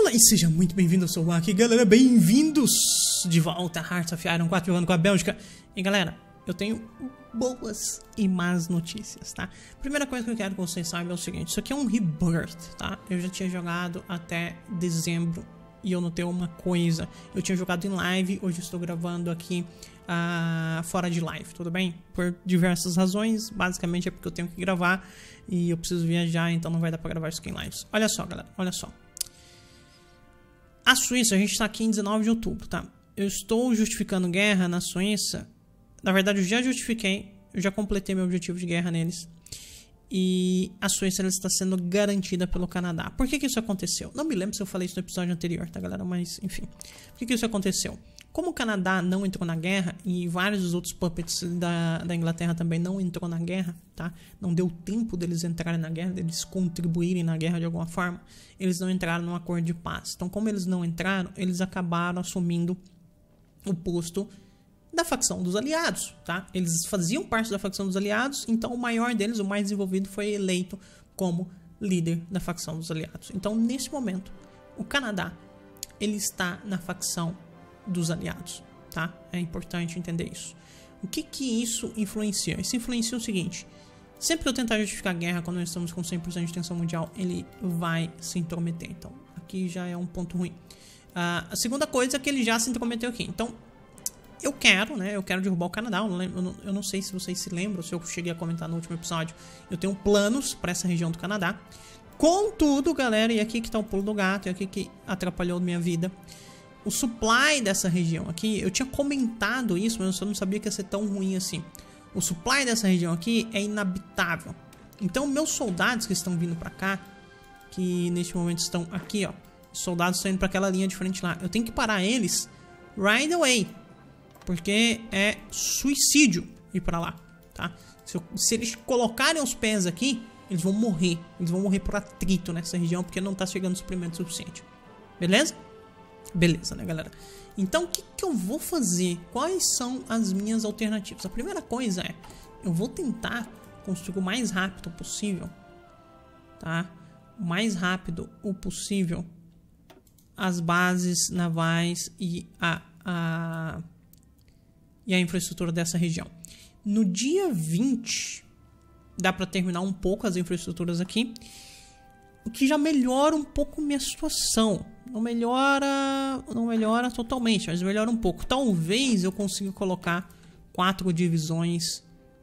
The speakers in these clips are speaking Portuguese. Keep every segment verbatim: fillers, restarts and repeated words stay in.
Olá e seja muito bem-vindo, eu sou o Aki, galera, bem-vindos de volta a Hearts of Iron quatro jogando com a Bélgica. E galera, eu tenho boas e más notícias, tá? Primeira coisa que eu quero que vocês saibam é o seguinte, isso aqui é um rebirth, tá? Eu já tinha jogado até dezembro e eu notei uma coisa, eu tinha jogado em live, hoje eu estou gravando aqui uh, fora de live, tudo bem? Por diversas razões, basicamente é porque eu tenho que gravar e eu preciso viajar, então não vai dar pra gravar isso aqui em lives. Olha só, galera, olha só. A Suíça, a gente está aqui em dezenove de outubro, tá? Eu estou justificando guerra na Suíça. Na verdade, eu já justifiquei. Eu já completei meu objetivo de guerra neles. E a Suíça ela está sendo garantida pelo Canadá. Por que que isso aconteceu? Não me lembro se eu falei isso no episódio anterior, tá, galera? Mas, enfim. Por que que isso aconteceu? Como o Canadá não entrou na guerra e vários dos outros puppets da, da Inglaterra também não entrou na guerra, tá? Não deu tempo deles entrarem na guerra, deles contribuírem na guerra de alguma forma. Eles não entraram num acordo de paz. Então, como eles não entraram, eles acabaram assumindo o posto da facção dos aliados, tá? Eles faziam parte da facção dos aliados, então o maior deles, o mais desenvolvido, foi eleito como líder da facção dos aliados. Então, nesse momento, o Canadá, ele está na facção dos aliados, tá? É importante entender isso. O que que isso influencia? Isso influencia o seguinte: sempre que eu tentar justificar a guerra quando nós estamos com cem por cento de tensão mundial, ele vai se intrometer. Então, aqui já é um ponto ruim. Uh, a segunda coisa é que ele já se intrometeu aqui. Então, eu quero, né? Eu quero derrubar o Canadá. Eu não, lembro, eu, não, eu não sei se vocês se lembram, se eu cheguei a comentar no último episódio. Eu tenho planos para essa região do Canadá. Contudo, galera, e aqui que tá o pulo do gato, e aqui que atrapalhou minha vida. O supply dessa região aqui, eu tinha comentado isso, mas eu não sabia que ia ser tão ruim assim. O supply dessa região aqui é inabitável. Então, meus soldados que estão vindo pra cá, que neste momento estão aqui, ó. Os soldados estão indo pra aquela linha de frente lá. Eu tenho que parar eles right away. Porque é suicídio ir pra lá, tá? Se, eu, se eles colocarem os pés aqui, eles vão morrer. Eles vão morrer por atrito nessa região, porque não tá chegando suprimento suficiente. Beleza? Beleza, né, galera? Então, o que que eu vou fazer? Quais são as minhas alternativas? A primeira coisa é, eu vou tentar construir o mais rápido possível, tá? O mais rápido o possível as bases navais e a, a, e a infraestrutura dessa região. No dia vinte, dá para terminar um pouco as infraestruturas aqui, o que já melhora um pouco minha situação. Não melhora, não melhora totalmente, mas melhora um pouco. Talvez eu consiga colocar quatro divisões.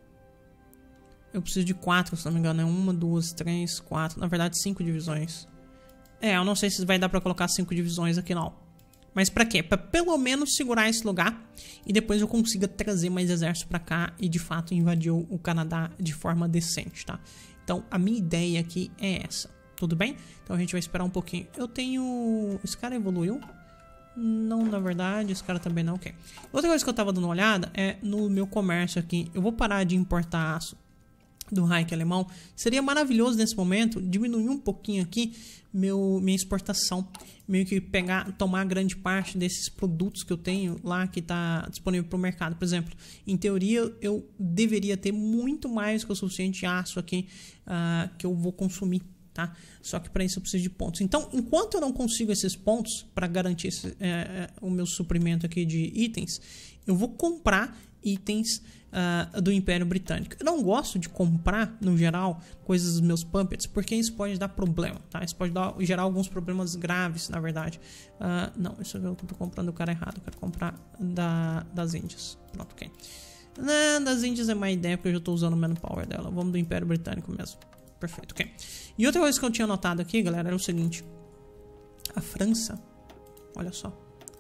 Eu preciso de quatro, se não me engano. É uma, duas, três, quatro. Na verdade, cinco divisões. É, eu não sei se vai dar pra colocar cinco divisões aqui, não. Mas pra quê? Pra pelo menos segurar esse lugar e depois eu consiga trazer mais exército pra cá e de fato invadir o Canadá de forma decente, tá? Então, a minha ideia aqui é essa. Tudo bem? Então a gente vai esperar um pouquinho. Eu tenho... Esse cara evoluiu? Não, na verdade, esse cara também não. Ok. Outra coisa que eu tava dando uma olhada é no meu comércio aqui. Eu vou parar de importar aço do Reich alemão. Seria maravilhoso nesse momento diminuir um pouquinho aqui meu, minha exportação. Meio que pegar, tomar grande parte desses produtos que eu tenho lá que tá disponível para o mercado. Por exemplo, em teoria eu deveria ter muito mais que o suficiente de aço aqui uh, que eu vou consumir. Tá? Só que para isso eu preciso de pontos. Então, enquanto eu não consigo esses pontos para garantir esse, é, é, o meu suprimento aqui de itens, eu vou comprar itens uh, do Império Britânico. Eu não gosto de comprar, no geral, coisas dos meus puppets, porque isso pode dar problema, tá? Isso pode dar, gerar alguns problemas graves, na verdade. Uh, não, isso eu tô comprando o cara errado. Eu quero comprar da, das Índias. Pronto, ok. Não, das Índias é má ideia, porque eu já estou usando o manpower dela. Vamos do Império Britânico mesmo. Perfeito, ok. E outra coisa que eu tinha notado aqui, galera, era o seguinte. A França, olha só.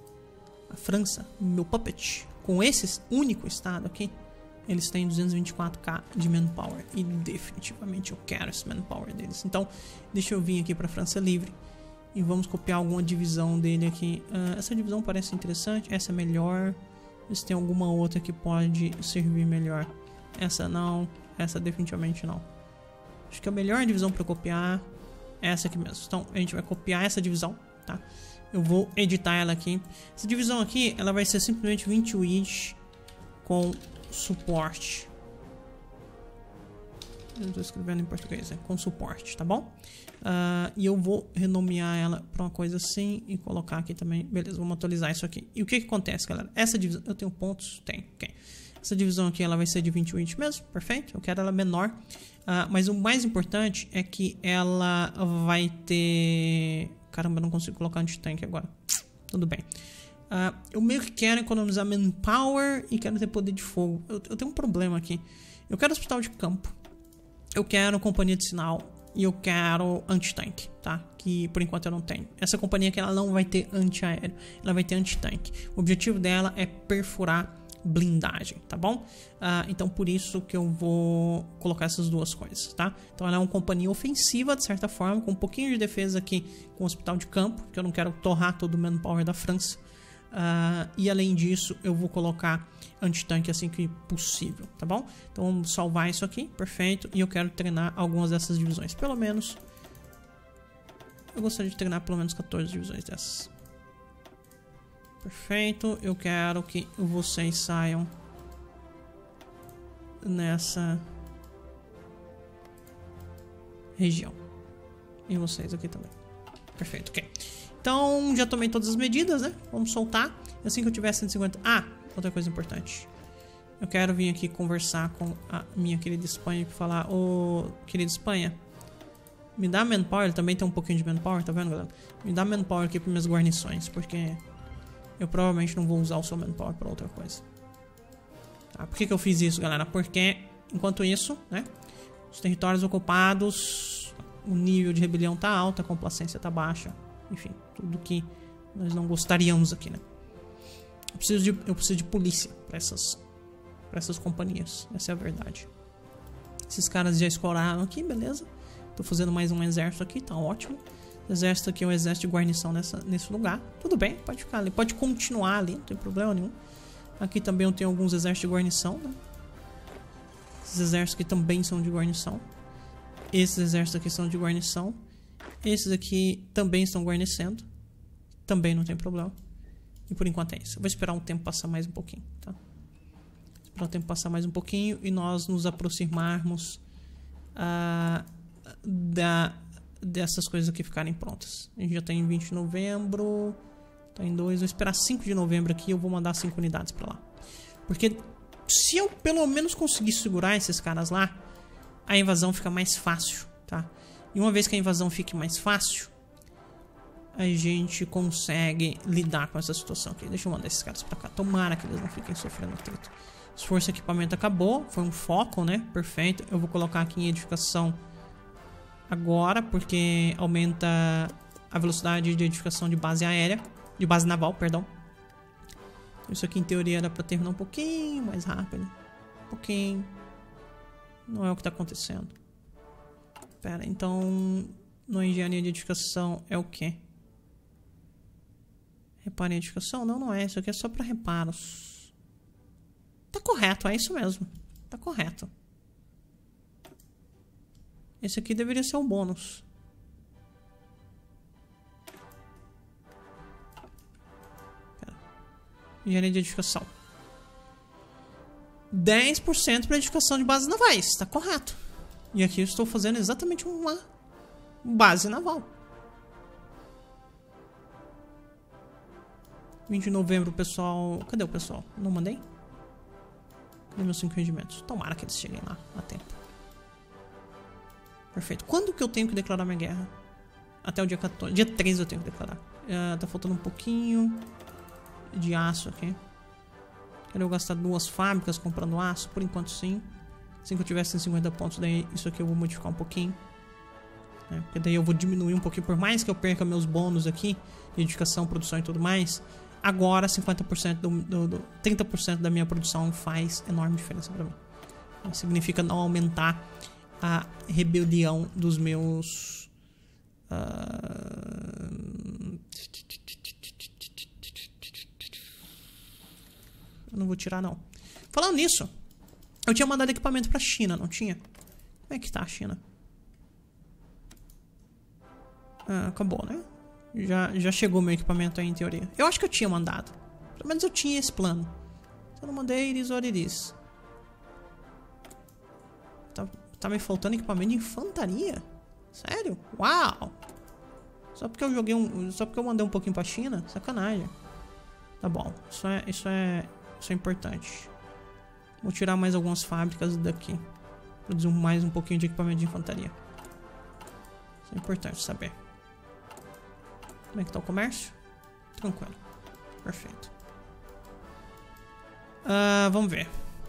A França, meu puppet, com esse único estado aqui, eles têm duzentos e vinte e quatro K de manpower. E definitivamente eu quero esse manpower deles. Então, deixa eu vir aqui para a França Livre. E vamos copiar alguma divisão dele aqui. Uh, essa divisão parece interessante. Essa é melhor. Se tem alguma outra que pode servir melhor. Essa não. Essa definitivamente não. Acho que a melhor divisão para copiar é essa aqui mesmo. Então a gente vai copiar essa divisão, tá? Eu vou editar ela aqui. Essa divisão aqui, ela vai ser simplesmente vinte widgets com suporte. Eu tô escrevendo em português, né? Com suporte, tá bom? Uh, e eu vou renomear ela pra uma coisa assim e colocar aqui também. Beleza, vamos atualizar isso aqui. E o que que acontece, galera? Essa divisão... Eu tenho pontos? Tenho, ok. Essa divisão aqui, ela vai ser de vinte e um inch mesmo, perfeito. Eu quero ela menor. Uh, mas o mais importante é que ela vai ter... Caramba, eu não consigo colocar anti-tank agora. Tudo bem. Uh, eu meio que quero economizar manpower e quero ter poder de fogo. Eu, eu tenho um problema aqui. Eu quero hospital de campo. Eu quero companhia de sinal. E eu quero anti-tank, tá? Que por enquanto eu não tenho. Essa companhia aqui, ela não vai ter anti-aéreo. Ela vai ter anti-tank. O objetivo dela é perfurar blindagem, tá bom? Uh, então por isso que eu vou colocar essas duas coisas, tá? Então ela é uma companhia ofensiva, de certa forma, com um pouquinho de defesa aqui com o hospital de campo, que eu não quero torrar todo o manpower da França. Uh, e além disso, eu vou colocar anti-tanque assim que possível, tá bom? Então vamos salvar isso aqui, perfeito. E eu quero treinar algumas dessas divisões, pelo menos... Eu gostaria de treinar pelo menos quatorze divisões dessas. Perfeito, eu quero que vocês saiam nessa região. E vocês aqui também. Perfeito, ok. Então, já tomei todas as medidas, né? Vamos soltar. Assim que eu tiver cento e cinquenta... Ah, outra coisa importante. Eu quero vir aqui conversar com a minha querida Espanha para falar... Ô, querida Espanha, me dá manpower. Ele também tem um pouquinho de manpower, tá vendo, galera? Me dá manpower aqui para minhas guarnições, porque... eu provavelmente não vou usar o seu manpower para outra coisa. Tá? Por que que eu fiz isso, galera? Porque, enquanto isso, né? Os territórios ocupados, o nível de rebelião tá alto, a complacência tá baixa. Enfim, tudo que nós não gostaríamos aqui, né? Eu preciso de, eu preciso de polícia para essas, para essas companhias. Essa é a verdade. Esses caras já escoraram aqui, beleza? Tô fazendo mais um exército aqui, tá ótimo. O exército aqui é um exército de guarnição nessa, nesse lugar. Tudo bem, pode ficar ali. Pode continuar ali, não tem problema nenhum. Aqui também eu tenho alguns exércitos de guarnição, né? Esses exércitos aqui também são de guarnição. Esses exércitos aqui são de guarnição. Esses aqui também estão guarnecendo. Também não tem problema. E por enquanto é isso. Eu vou esperar um tempo passar mais um pouquinho, tá? Esperar o tempo passar mais um pouquinho e nós nos aproximarmos uh, da... dessas coisas aqui ficarem prontas. A gente já tá em vinte de novembro. Tá em dois. Vou esperar cinco de novembro aqui. Eu vou mandar cinco unidades pra lá. Porque se eu pelo menos conseguir segurar esses caras lá, a invasão fica mais fácil, tá? E uma vez que a invasão fique mais fácil, a gente consegue lidar com essa situação aqui. Deixa eu mandar esses caras pra cá. Tomara que eles não fiquem sofrendo atrito. Esforço e equipamento acabou. Foi um foco, né? Perfeito. Eu vou colocar aqui em edificação agora, porque aumenta a velocidade de edificação de base aérea, de base naval, perdão. Isso aqui em teoria era para terminar um pouquinho mais rápido, um pouquinho. Não é o que está acontecendo. Pera, então na engenharia de edificação é o que? Reparo em edificação? Não, não é. Isso aqui é só para reparos. Tá correto, é isso mesmo. Tá correto. Esse aqui deveria ser um bônus. Pera. Engenharia de edificação. dez por cento para edificação de bases navais. Tá correto. E aqui eu estou fazendo exatamente uma base naval. vinte de novembro, o pessoal... Cadê o pessoal? Não mandei? Cadê meus cinco regimentos? Tomara que eles cheguem lá a tempo. Perfeito. Quando que eu tenho que declarar minha guerra? Até o dia quatorze. Dia treze eu tenho que declarar. Uh, tá faltando um pouquinho de aço aqui. Quero eu gastar duas fábricas comprando aço? Por enquanto sim. Assim que eu tiver cento e cinquenta pontos, daí isso aqui eu vou modificar um pouquinho. É, porque daí eu vou diminuir um pouquinho. Por mais que eu perca meus bônus aqui, de edificação, produção e tudo mais, agora cinquenta por cento do, do, do trinta por cento da minha produção faz enorme diferença pra mim. Significa não aumentar a rebelião dos meus... Uh... Eu não vou tirar, não. Falando nisso, eu tinha mandado equipamento pra China, não tinha? Como é que tá a China? Ah, acabou, né? Já, já chegou meu equipamento aí, em teoria. Eu acho que eu tinha mandado. Pelo menos eu tinha esse plano. Se eu não mandei, it is what it is. Tá, tá me faltando equipamento de infantaria? Sério? Uau! Só porque eu joguei um... Só porque eu mandei um pouquinho pra China? Sacanagem. Tá bom. Isso é... Isso é... Isso é importante. Vou tirar mais algumas fábricas daqui. Produzir mais um pouquinho de equipamento de infantaria. Isso é importante saber. Como é que tá o comércio? Tranquilo. Perfeito. Uh, vamos ver.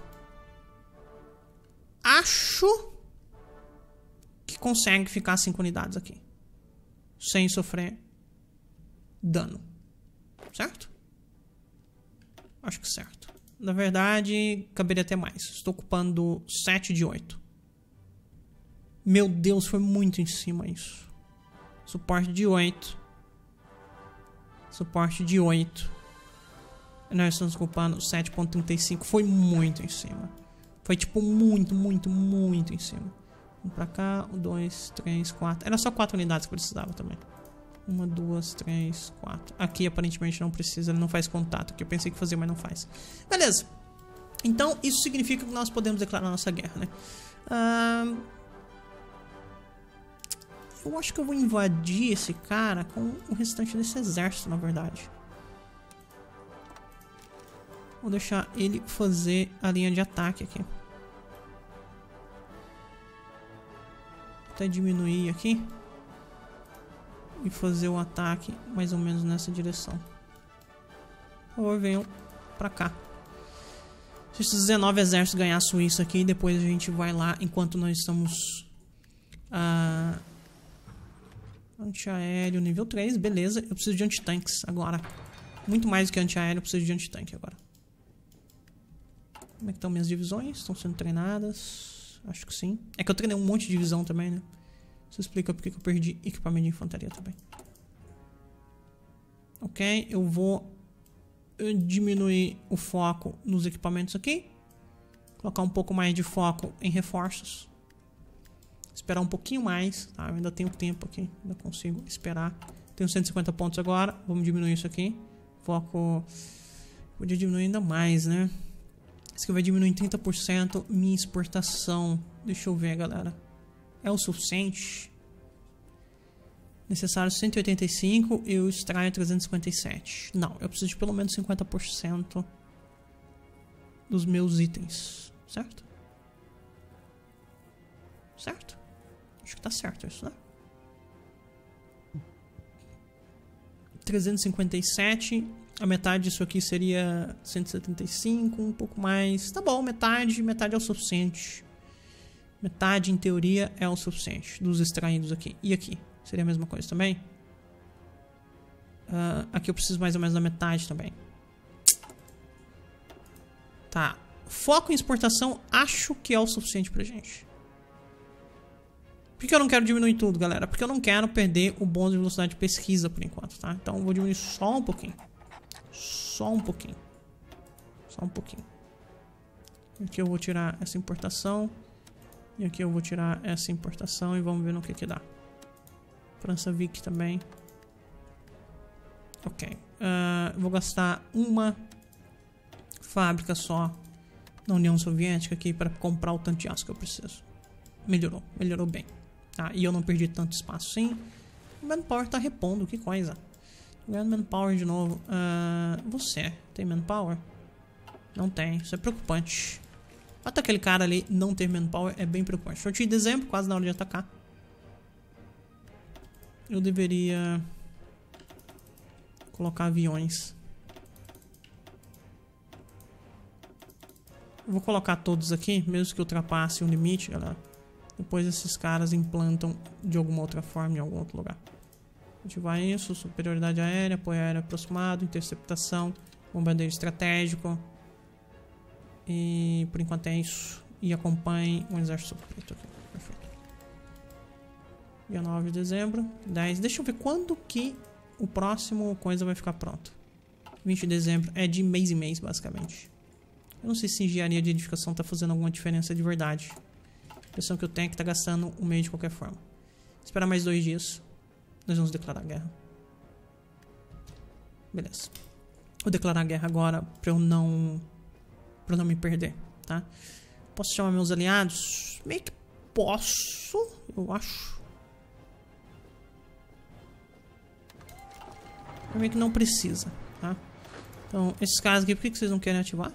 Acho que consegue ficar cinco unidades aqui. Sem sofrer dano. Certo? Acho que certo. Na verdade, caberia até mais. Estou ocupando sete de oito. Meu Deus, foi muito em cima isso. Suporte de oito. Suporte de oito. Nós estamos ocupando sete ponto trinta e cinco. Foi muito em cima. Foi tipo muito, muito, muito em cima. Um pra cá, um, dois, três, quatro. Era só quatro unidades que precisava também. Uma, duas, três, quatro. Aqui aparentemente não precisa, ele não faz contato. Que eu pensei que fazia, mas não faz. Beleza. Então isso significa que nós podemos declarar nossa guerra, né? Ah, eu acho que eu vou invadir esse cara com o restante desse exército, na verdade. Vou deixar ele fazer a linha de ataque aqui. Até diminuir aqui. E fazer o ataque mais ou menos nessa direção. Por favor, venham pra cá. Se esses dezenove exércitos ganhassem isso aqui, depois a gente vai lá enquanto nós estamos... Ah, antiaéreo nível três, beleza. Eu preciso de antitanques agora. Muito mais do que antiaéreo, eu preciso de antitanque agora. Como é que estão minhas divisões? Estão sendo treinadas? Acho que sim. É que eu treinei um monte de divisão também, né? Isso explica porque que eu perdi equipamento de infantaria também. Ok, eu vou diminuir o foco nos equipamentos aqui. Colocar um pouco mais de foco em reforços. Esperar um pouquinho mais, tá? Eu ainda tenho tempo aqui, ainda consigo esperar. Tenho cento e cinquenta pontos agora, vamos diminuir isso aqui. Foco... Podia diminuir ainda mais, né? Isso aqui vai diminuir em trinta por cento minha exportação. Deixa eu ver, galera. É o suficiente? Necessário cento e oitenta e cinco e eu extraio trezentos e cinquenta e sete. Não, eu preciso de pelo menos cinquenta por cento dos meus itens, certo? Certo? Acho que tá certo isso, né? trezentos e cinquenta e sete. A metade disso aqui seria cento e setenta e cinco, um pouco mais. Tá bom, metade, metade é o suficiente. Metade, em teoria, é o suficiente dos extraídos aqui. E aqui? Seria a mesma coisa também? Uh, aqui eu preciso mais ou menos da metade também. Tá. Foco em exportação, acho que é o suficiente pra gente. Por que eu não quero diminuir tudo, galera? Porque eu não quero perder o bônus de velocidade de pesquisa por enquanto, tá? Então eu vou diminuir só um pouquinho. Só um pouquinho. Só um pouquinho. Aqui eu vou tirar essa importação. E aqui eu vou tirar essa importação e vamos ver no que que dá. França Vic também. Ok. Uh, vou gastar uma fábrica só na União Soviética aqui para comprar o tanto de aço que eu preciso. Melhorou. Melhorou bem. Tá? E eu não perdi tanto espaço sim. O Manpower tá repondo. Que coisa. Ganhando Manpower de novo. Uh, você tem Manpower? Não tem. Isso é preocupante. Até aquele cara ali não ter Manpower é bem preocupante. Sorteio de dezembro, quase na hora de atacar. Eu deveria colocar aviões. Eu vou colocar todos aqui, mesmo que ultrapasse o limite, galera. Depois esses caras implantam de alguma outra forma em algum outro lugar. Ativar isso, superioridade aérea, apoio aéreo aproximado, interceptação, bombardeio estratégico. E por enquanto é isso. E acompanhe um exército preto aqui. Perfeito. Dia nove de dezembro. dez. Deixa eu ver quando que o próximo coisa vai ficar pronto. vinte de dezembro. É de mês em mês, basicamente. Eu não sei se engenharia de edificação tá fazendo alguma diferença de verdade. A impressão que eu tenho é que tá gastando um mês de qualquer forma. Esperar mais dois dias. Nós vamos declarar guerra. Beleza. Vou declarar guerra agora pra eu não... pra eu não me perder, tá? Posso chamar meus aliados? Meio que posso, eu acho. Eu meio que não precisa, tá? Então, esses caras aqui, por que que vocês não querem ativar?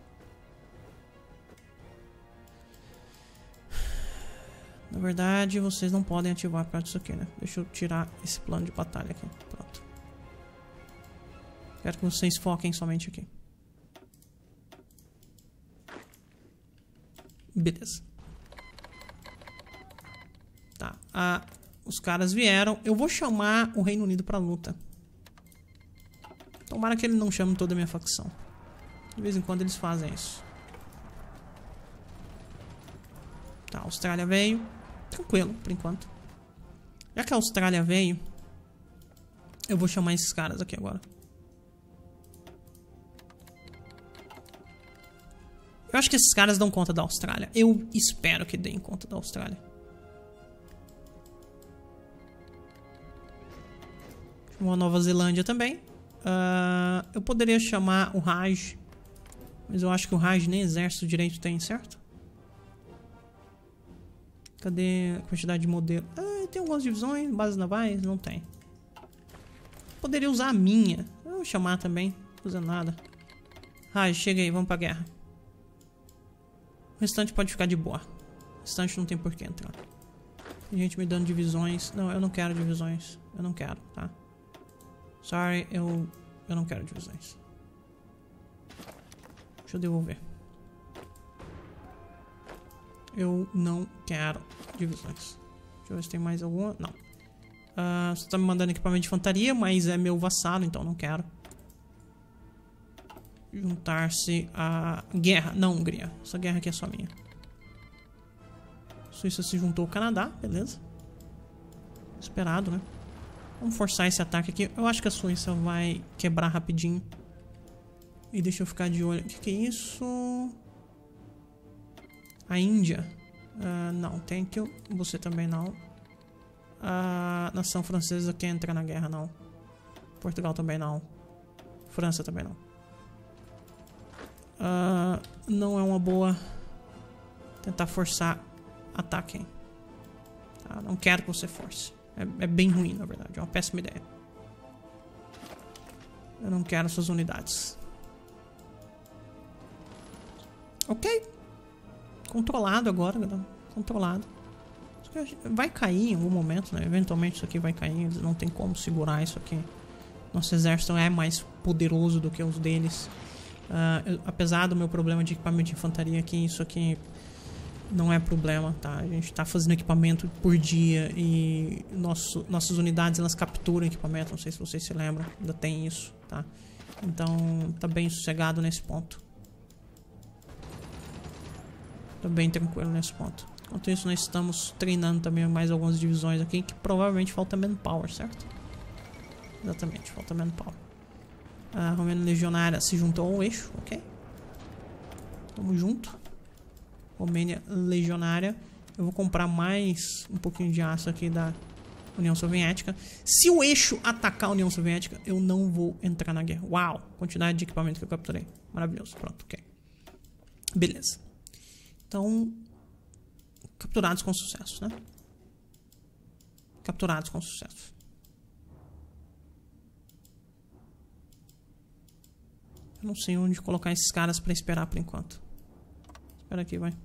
Na verdade, vocês não podem ativar por causa disso aqui, né? Deixa eu tirar esse plano de batalha aqui. Pronto. Quero que vocês foquem somente aqui. Beleza. Tá. Ah, os caras vieram. Eu vou chamar o Reino Unido pra luta. Tomara que ele não chame toda a minha facção. De vez em quando eles fazem isso. Tá, a Austrália veio. Tranquilo, por enquanto. Já que a Austrália veio, eu vou chamar esses caras aqui agora. Eu acho que esses caras dão conta da Austrália. Eu espero que deem conta da Austrália. Chamou a Nova Zelândia também. Uh, eu poderia chamar o Raj. Mas eu acho que o Raj nem exército direito tem, certo? Cadê a quantidade de modelo? Ah, tem algumas divisões, bases navais, não tem. Poderia usar a minha. Eu vou chamar também, não usa nada. Raj, chega aí, vamos pra guerra. O restante pode ficar de boa. O restante não tem por que entrar. Tem gente me dando divisões. Não, eu não quero divisões. Eu não quero, tá? Sorry, eu, eu não quero divisões. Deixa eu devolver. Eu não quero divisões. Deixa eu ver se tem mais alguma. Não. Uh, você tá me mandando equipamento de infantaria, mas é meu vassalo, então não quero. Juntar-se a guerra. Não, Hungria. Essa guerra aqui é só minha. Suíça se juntou ao Canadá, beleza. Esperado, né? Vamos forçar esse ataque aqui. Eu acho que a Suíça vai quebrar rapidinho. E deixa eu ficar de olho. O que, que é isso? A Índia. Uh, não, thank you. Você também não. A nação francesa quer entrar na guerra, não. Portugal também não. França também não. Uh, não é uma boa tentar forçar ataque, hein? Tá? Não quero que você force. É, é bem ruim, na verdade. É uma péssima ideia. Eu não quero essas unidades. Ok. Controlado agora, galera. Controlado. Vai cair em algum momento, né? Eventualmente isso aqui vai cair. Eles não tem como segurar isso aqui. Nosso exército é mais poderoso do que os deles. Uh, eu, apesar do meu problema de equipamento de infantaria aqui, isso aqui não é problema, tá? A gente tá fazendo equipamento por dia e nosso, nossas unidades, elas capturam equipamento. Não sei se vocês se lembram, ainda tem isso, tá? Então, tá bem sossegado nesse ponto. Tá bem tranquilo nesse ponto. Enquanto isso, nós estamos treinando também mais algumas divisões aqui, que provavelmente falta manpower, certo? Exatamente, falta manpower. A Romênia Legionária se juntou ao eixo, ok? Tamo junto. Romênia Legionária. Eu vou comprar mais um pouquinho de aço aqui da União Soviética. Se o eixo atacar a União Soviética, eu não vou entrar na guerra. Uau! Quantidade de equipamento que eu capturei. Maravilhoso. Pronto, ok. Beleza. Então, capturados com sucesso, né? Capturados com sucesso. Eu não sei onde colocar esses caras pra esperar por enquanto. Espera aqui, vai.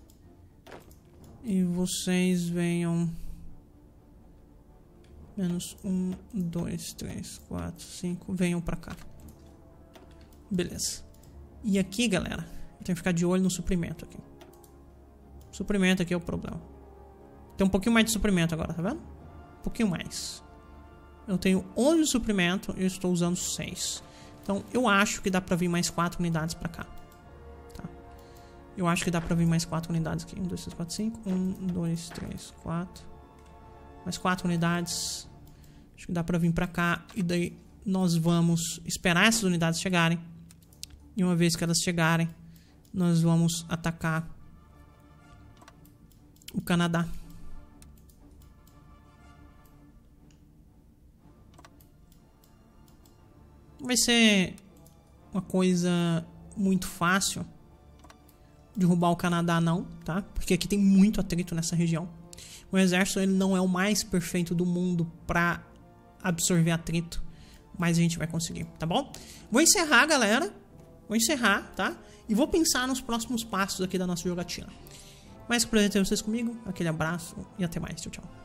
E vocês venham... Menos um, dois, três, quatro, cinco. Venham pra cá. Beleza. E aqui, galera, eu tenho que ficar de olho no suprimento aqui. Suprimento aqui é o problema. Tem um pouquinho mais de suprimento agora, tá vendo? Um pouquinho mais. Eu tenho onze de suprimento e eu estou usando seis. Então, eu acho que dá pra vir mais quatro unidades pra cá. Tá? Eu acho que dá pra vir mais quatro unidades aqui. um, dois, três, quatro, cinco. um, dois, três, quatro. Mais quatro unidades. Acho que dá pra vir pra cá. E daí nós vamos esperar essas unidades chegarem. E uma vez que elas chegarem, nós vamos atacar o Canadá. Vai ser uma coisa muito fácil, derrubar o Canadá não, tá? Porque aqui tem muito atrito nessa região. O exército ele não é o mais perfeito do mundo pra absorver atrito, mas a gente vai conseguir, tá bom? Vou encerrar, galera. Vou encerrar, tá? E vou pensar nos próximos passos aqui da nossa jogatina. Mais que prazer ter vocês comigo. Aquele abraço e até mais. Tchau, tchau.